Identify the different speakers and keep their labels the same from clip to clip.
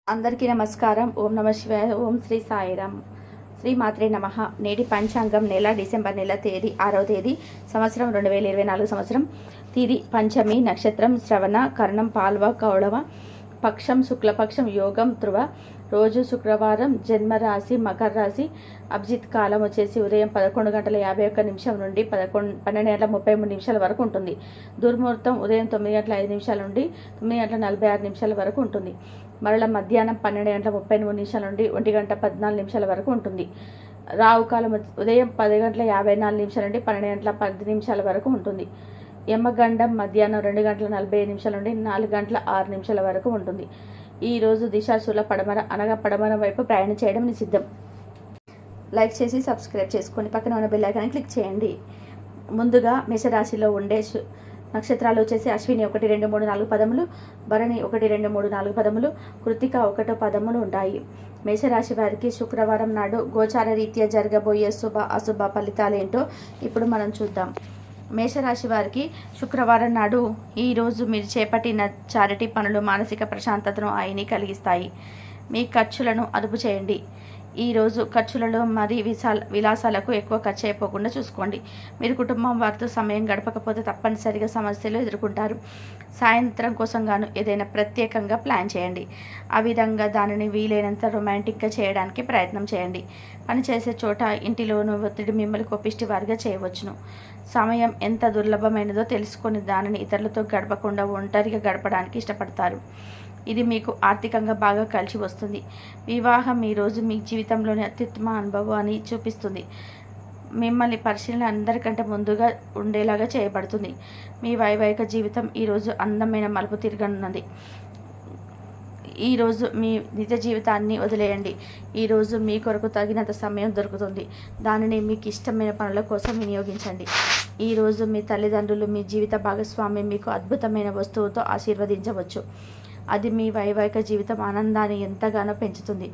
Speaker 1: అందరికీ నమస్కారం. ఓం నమ శివాయ. ఓం శ్రీ సాయిరామ్. శ్రీ మాత్రే నమః. నేటి పంచాంగం నెల డిసెంబర్ నెల తేదీ 6వ తేదీ సంవత్సరం 2024 సంవత్సరం. తిది పంచమి, నక్షత్రం శ్రవణ, కరణం పాల్వ, కౌళవ, పక్షం శుక్లపక్షం, యోగం ధ్రువ, రోజు శుక్రవారం, జన్మరాశి మకర రాశి. అభిజిత్ కాలం వచ్చేసి ఉదయం 11:51 నుండి 12:33 వరకు ఉంటుంది. దుర్ముహూర్తం ఉదయం 9:05 నుండి 9:46 వరకు ఉంటుంది. మరల మధ్యాహ్నం 12:33 నుండి 1:14 వరకు ఉంటుంది. రావు కాలం ఉదయం 10:54 నుండి 12:10 వరకు ఉంటుంది. యమగండం మధ్యాహ్నం 2:45 నుండి 4:06 వరకు ఉంటుంది. ఈ రోజు దిశాశూల పడమర అనగా పడమర వైపు ప్రయాణం చేయడం నిషిద్ధం. లైక్ చేసి సబ్స్క్రైబ్ చేసుకొని పక్కన ఉన్న బెల్ ఐకాన్ క్లిక్ చేయండి. ముందుగా మేషరాశిలో ఉండే నక్షత్రాలు వచ్చేసి అశ్విని 1, 2, 3, 4 పదములు, భరణి 1, 2, 3, 4 పదములు, కృత్తిక 1 పదములు ఉంటాయి. మేషరాశి వారికి శుక్రవారం నాడు గోచార రీత్యా జరగబోయే శుభ అశుభ ఫలితాలేంటో ఇప్పుడు మనం చూద్దాం. మేషరాశి వారికి శుక్రవారం నాడు ఈరోజు మీరు చేపట్టిన చారిటీ పనులు మానసిక ప్రశాంతతను ఆయన్ని కలిగిస్తాయి. మీ ఖర్చులను అదుపు చేయండి. ఈరోజు ఖర్చులలో మరి విలాసాలకు ఎక్కువ ఖర్చు అయిపోకుండా చూసుకోండి. మీరు కుటుంబం వారితో సమయం గడపకపోతే తప్పనిసరిగా సమస్యలు ఎదుర్కొంటారు. సాయంత్రం కోసం గాను ఏదైనా ప్రత్యేకంగా ప్లాన్ చేయండి. ఆ విధంగా దానిని వీలైనంత రొమాంటిక్గా చేయడానికి ప్రయత్నం చేయండి. పనిచేసే చోట ఇంటిలోనూ ఒత్తిడి మిమ్మల్ని కోపిష్టి వారిగా చేయవచ్చును. సమయం ఎంత దుర్లభమైనదో తెలుసుకొని దానిని ఇతరులతో గడపకుండా ఒంటరిగా గడపడానికి ఇష్టపడతారు. ఇది మీకు ఆర్థికంగా బాగా కలిసి వస్తుంది. వివాహం ఈరోజు మీ జీవితంలోని అత్యుత్తమ అనుభవాన్ని చూపిస్తుంది. మిమ్మల్ని పరిశీలన అందరికంటే ముందుగా ఉండేలాగా చేయబడుతుంది. మీ వైవాహిక జీవితం ఈరోజు అందమైన మలుపు తిరగనున్నది. ఈరోజు మీ నిజ జీవితాన్ని వదిలేయండి. ఈరోజు మీ కొరకు తగినంత సమయం దొరుకుతుంది. దానిని మీకు ఇష్టమైన పనుల కోసం వినియోగించండి. ఈరోజు మీ తల్లిదండ్రులు, మీ జీవిత భాగస్వామి మీకు అద్భుతమైన వస్తువుతో ఆశీర్వదించవచ్చు. అది మీ వైవాహిక జీవితం ఆనందాన్ని ఎంతగానో పెంచుతుంది.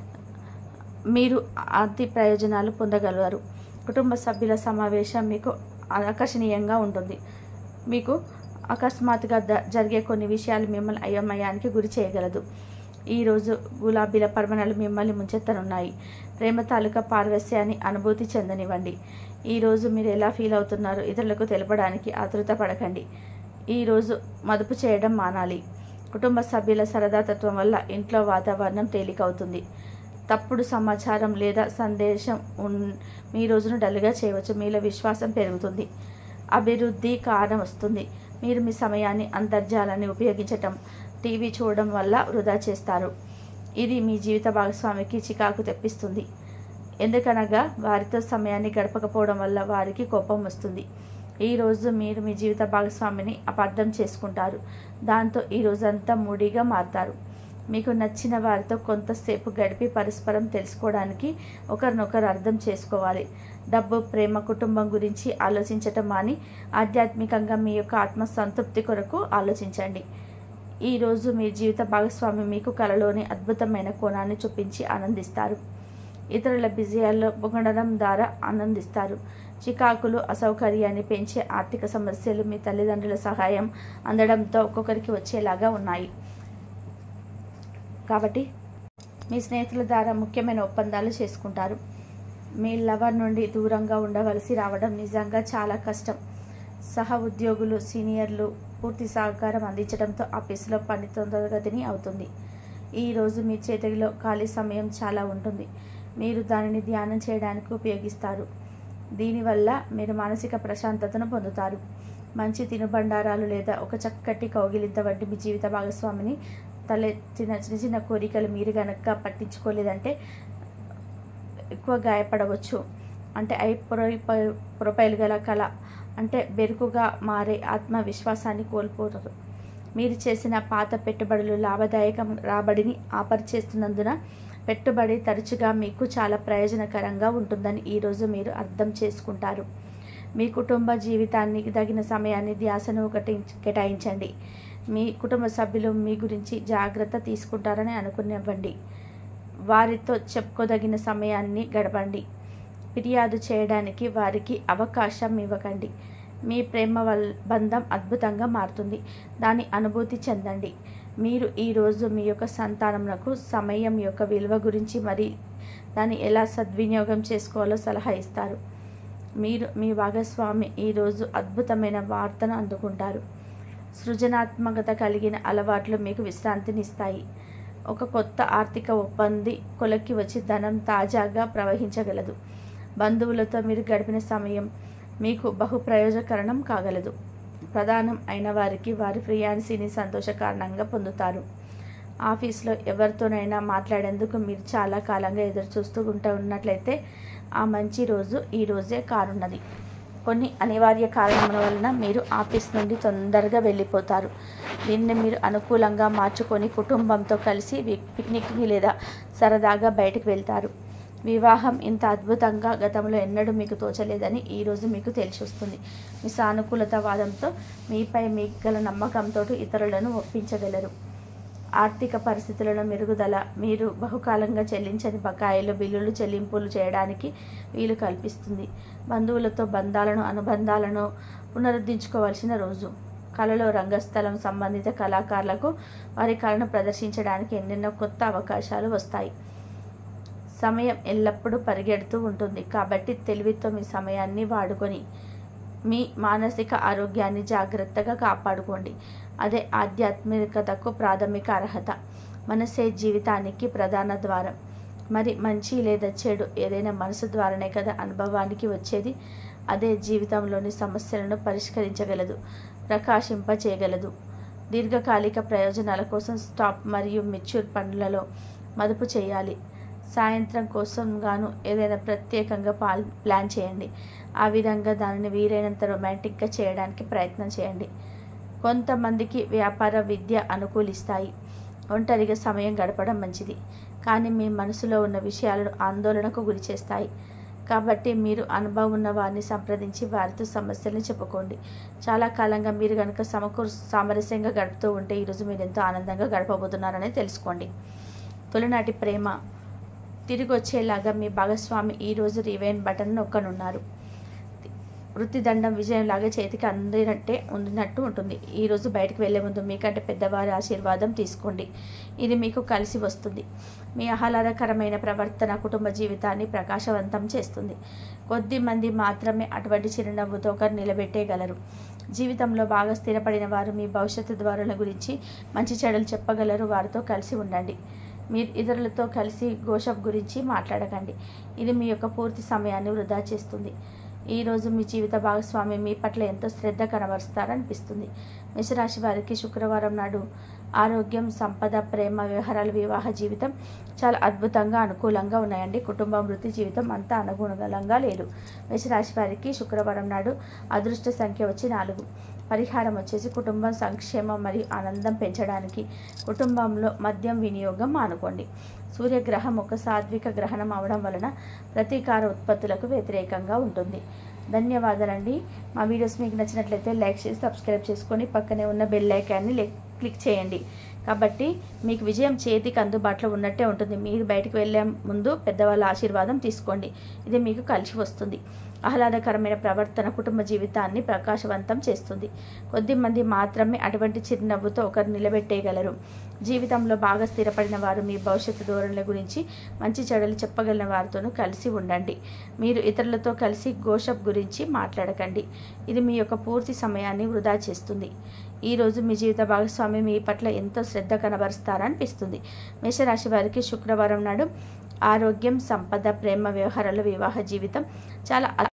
Speaker 1: మీరు అతి ప్రయోజనాలు పొందగలరు. కుటుంబ సభ్యుల సమావేశం మీకు ఆకర్షణీయంగా ఉంటుంది. మీకు అకస్మాత్తుగా జరిగే కొన్ని విషయాలు మిమ్మల్ని అయోమయానికి గురి చేయగలదు. ఈరోజు గులాబీల పరిమాణాలు మిమ్మల్ని ముంచెత్తనున్నాయి. ప్రేమ తాలూకా పారవస్యాన్ని అనుభూతి చెందనివ్వండి. ఈరోజు మీరు ఎలా ఫీల్ అవుతున్నారో ఇతరులకు తెలపడానికి ఆతృత పడకండి. ఈరోజు మదుపు చేయడం మానాలి. కుటుంబ సభ్యుల సరదాతత్వం వల్ల ఇంట్లో వాతావరణం తేలికవుతుంది. తప్పుడు సమాచారం లేదా సందేశం మీ రోజును డల్గా చేయవచ్చు. మీలో విశ్వాసం పెరుగుతుంది. అభివృద్ధి కారణం వస్తుంది. మీరు మీ సమయాన్ని అంతర్జాలాన్ని ఉపయోగించటం, టీవీ చూడడం వల్ల వృధా చేస్తారు. ఇది మీ జీవిత భాగస్వామికి చికాకు తెప్పిస్తుంది. ఎందుకనగా వారితో సమయాన్ని గడపకపోవడం వల్ల వారికి కోపం వస్తుంది. ఈరోజు మీరు మీ జీవిత భాగస్వామిని అపార్థం చేసుకుంటారు. దాంతో ఈ రోజంతా మూడీగా మారుతారు. మీకు నచ్చిన వారితో కొంతసేపు గడిపి పరస్పరం తెలుసుకోవడానికి ఒకరినొకరు అర్థం చేసుకోవాలి. డబ్బు, ప్రేమ, కుటుంబం గురించి ఆలోచించటం మాని ఆధ్యాత్మికంగా మీ యొక్క ఆత్మ సంతృప్తి కొరకు ఆలోచించండి. ఈరోజు మీ జీవిత భాగస్వామి మీకు కలలోని అద్భుతమైన కోణాన్ని చూపించి ఆనందిస్తారు. ఇతరుల విజయాల్లో పొగడడం ద్వారా ఆనందిస్తారు. చికాకులు, అసౌకర్యాన్ని పెంచే ఆర్థిక సమస్యలు మీ తల్లిదండ్రుల సహాయం అందడంతో ఒక్కొక్కరికి వచ్చేలాగా ఉన్నాయి. కాబట్టి మీ స్నేహితుల ద్వారా ముఖ్యమైన ఒప్పందాలు చేసుకుంటారు. మీ లవర్ నుండి దూరంగా ఉండవలసి రావడం నిజంగా చాలా కష్టం. సహ ఉద్యోగులు, సీనియర్లు పూర్తి సహకారం అందించడంతో ఆఫీసులో పని తొందరగతిని అవుతుంది. ఈరోజు మీ చేతిలో ఖాళీ సమయం చాలా ఉంటుంది. మీరు దానిని ధ్యానం చేయడానికి ఉపయోగిస్తారు. దీనివల్ల మీరు మానసిక ప్రశాంతతను పొందుతారు. మంచి తినుబండారాలు లేదా ఒక చక్కటి కౌగిలింత వంటి మీ జీవిత భాగస్వామిని తలెత్తిన చిన్న చిన్న కోరికలు మీరు గనక పట్టించుకోలేదంటే ఎక్కువ గాయపడవచ్చు. అంటే ప్రొఫైల్ గల కళ అంటే బెరుకుగా మారే ఆత్మవిశ్వాసాన్ని కోల్పోతారు. మీరు చేసిన పాత పెట్టుబడులు లాభదాయకం రాబడిని ఆపరిచేస్తున్నందున పెట్టుబడి తరచుగా మీకు చాలా ప్రయోజనకరంగా ఉంటుందని ఈరోజు మీరు అర్థం చేసుకుంటారు. మీ కుటుంబ జీవితానికి తగిన సమయాన్ని ధ్యాసను కేటాయించండి. మీ కుటుంబ సభ్యులు మీ గురించి జాగ్రత్త తీసుకుంటారని అనుకునివ్వండి. వారితో చెప్పుకోదగిన సమయాన్ని గడపండి. ఫిర్యాదు చేయడానికి వారికి అవకాశం ఇవ్వకండి. మీ ప్రేమ బంధం అద్భుతంగా మారుతుంది. దాని అనుభూతి చెందండి. మీరు ఈరోజు మీ యొక్క సంతానమునకు సమయం యొక్క విలువ గురించి మరి దాన్ని ఎలా సద్వినియోగం చేసుకోవాలో సలహా ఇస్తారు. మీరు మీ భాగస్వామి ఈరోజు అద్భుతమైన వార్తను అందుకుంటారు. సృజనాత్మకత కలిగిన అలవాట్లు మీకు విశ్రాంతినిస్తాయి. ఒక కొత్త ఆర్థిక ఒప్పంది కొలక్కి వచ్చి ధనం తాజాగా ప్రవహించగలదు. బంధువులతో మీరు గడిపిన సమయం మీకు బహు ప్రయోజకరణం కాగలదు. ప్రధానం అయిన వారికి వారి ఫియాన్సీని సంతోషకారణంగా పొందుతారు. ఆఫీస్లో ఎవరితోనైనా మాట్లాడేందుకు మీరు చాలా కాలంగా ఎదురు చూస్తూ ఉన్నట్లయితే ఆ మంచి రోజు ఈ రోజే కానున్నది. కొన్ని అనివార్య కారణముల వలన మీరు ఆఫీస్ నుండి తొందరగా వెళ్ళిపోతారు. దీన్ని మీరు అనుకూలంగా మార్చుకొని కుటుంబంతో కలిసి పిక్నిక్కి లేదా సరదాగా బయటకు వెళ్తారు. వివాహం ఇంత అద్భుతంగా గతంలో ఎన్నడూ మీకు తోచలేదని ఈరోజు మీకు తెలిసి వస్తుంది. మీ సానుకూలతావాదంతో మీపై మీకు గల నమ్మకంతో ఇతరులను ఒప్పించగలరు. ఆర్థిక పరిస్థితులను మెరుగుదల మీరు బహుకాలంగా చెల్లించని బకాయిలు బిల్లులు చెల్లింపులు చేయడానికి వీలు కల్పిస్తుంది. బంధువులతో అనుబంధాలను పునరుద్ధరించుకోవాల్సిన రోజు. కళలో రంగస్థలం సంబంధిత కళాకారులకు వారి కళను ప్రదర్శించడానికి ఎన్నెన్నో కొత్త అవకాశాలు వస్తాయి. సమయం ఎల్లప్పుడూ పరిగెడుతూ ఉంటుంది కాబట్టి తెలివితో మీ సమయాన్ని వాడుకొని మీ మానసిక ఆరోగ్యాన్ని జాగ్రత్తగా కాపాడుకోండి. అదే ఆధ్యాత్మికతకు ప్రాథమిక అర్హత. మనసే జీవితానికి ప్రధాన ద్వారం. మరి మంచి లేదా చెడు ఏదైనా మనసు ద్వారానే కదా అనుభవానికి వచ్చేది. అదే జీవితంలోని సమస్యలను పరిష్కరించగలదు, ప్రకాశింపచేయగలదు. దీర్ఘకాలిక ప్రయోజనాల కోసం స్టాప్ మరియు మెచ్యూర్ పనులలో మదుపు చేయాలి. సాయంత్రం కోసం గాను ఏదైనా ప్రత్యేకంగా ప్లాన్ చేయండి. ఆ విధంగా దానిని వీలైనంత రొమాంటిక్గా చేయడానికి ప్రయత్నం చేయండి. కొంతమందికి వ్యాపార విద్య అనుకూలిస్తాయి. ఒంటరిగా సమయం గడపడం మంచిది, కానీ మీ మనసులో ఉన్న విషయాలను ఆందోళనకు గురి చేస్తాయి. కాబట్టి మీరు అనుభవం ఉన్న వారిని సంప్రదించి వారితో సమస్యల్ని చెప్పుకోండి. చాలా కాలంగా మీరు కనుక సామరస్యంగా గడుపుతూ ఉంటే ఈరోజు మీరు ఎంతో ఆనందంగా గడపబోతున్నారని తెలుసుకోండి. తొలినాటి ప్రేమ తిరిగి వచ్చేలాగా మీ భాగస్వామి ఈరోజు రివైండ్ బటన్ నొక్కనున్నారు. వృత్తిదండం విజయంలాగా చేతికి అందినట్టు ఉంటుంది. ఈరోజు బయటకు వెళ్లే ముందు మీకంటే పెద్దవారి ఆశీర్వాదం తీసుకోండి. ఇది మీకు కలిసి వస్తుంది. మీ ఆహ్లాదకరమైన ప్రవర్తన కుటుంబ జీవితాన్ని ప్రకాశవంతం చేస్తుంది. కొద్ది మంది మాత్రమే అటువంటి చిరునవ్వుతో ఒకరు నిలబెట్టేయగలరు. జీవితంలో బాగా స్థిరపడిన వారు మీ భవిష్యత్తు ద్వారాల గురించి మంచి చెడులు చెప్పగలరు. వారితో కలిసి ఉండండి. మీరు ఇతరులతో కలిసి గోషప్ గురించి మాట్లాడకండి. ఇది మీ యొక్క పూర్తి సమయాన్ని వృధా చేస్తుంది. ఈరోజు మీ జీవిత భాగస్వామి మీ పట్ల ఎంతో శ్రద్ధ కనబరుస్తారనిపిస్తుంది. మేషరాశి వారికి శుక్రవారం నాడు ఆరోగ్యం, సంపద, ప్రేమ వ్యవహారాలు, వివాహ జీవితం చాలా అద్భుతంగా అనుకూలంగా ఉన్నాయండి. కుటుంబం, వృత్తి జీవితం అంతా అనుకూలంగా లేదు. మేషరాశి వారికి శుక్రవారం నాడు అదృష్ట సంఖ్య వచ్చి 4. పరిహారం వచ్చేసి కుటుంబం సంక్షేమం మరియు ఆనందం పెంచడానికి కుటుంబంలో మద్యం వినియోగం మానుకోండి. సూర్యగ్రహం ఒక సాత్విక గ్రహణం అవడం వలన ప్రతీకార ఉత్పత్తులకు వ్యతిరేకంగా ఉంటుంది. ధన్యవాదాలండి. మా వీడియోస్ మీకు నచ్చినట్లయితే లైక్ చేసి సబ్స్క్రైబ్ చేసుకొని పక్కనే ఉన్న బెల్ ఐకాన్ని క్లిక్ చేయండి. కాబట్టి మీకు విజయం చేతికి అందుబాటులో ఉన్నట్టే ఉంటుంది. మీరు బయటకు వెళ్ళే ముందు పెద్దవాళ్ళ ఆశీర్వాదం తీసుకోండి. ఇది మీకు కలిసి వస్తుంది. ఆహ్లాదకరమైన ప్రవర్తన కుటుంబ జీవితాన్ని ప్రకాశవంతం చేస్తుంది. కొద్దిమంది మాత్రమే అటువంటి చిరునవ్వుతో ఒకరు నిలబెట్టేయగలరు. జీవితంలో బాగా స్థిరపడిన వారు మీ భవిష్యత్తు ధోరణుల గురించి మంచి చెడులు చెప్పగలిగిన వారితోనూ కలిసి ఉండండి. మీరు ఇతరులతో కలిసి గోషప్ గురించి మాట్లాడకండి. ఇది మీ యొక్క పూర్తి సమయాన్ని వృధా చేస్తుంది. ఈరోజు మీ జీవిత భాగస్వామి మీ పట్ల ఎంతో శ్రద్ధ కనబరుస్తారనిపిస్తుంది. మేషరాశి వారికి శుక్రవారం నాడు ఆరోగ్యం, సంపద, ప్రేమ వ్యవహారాలు, వివాహ జీవితం చాలా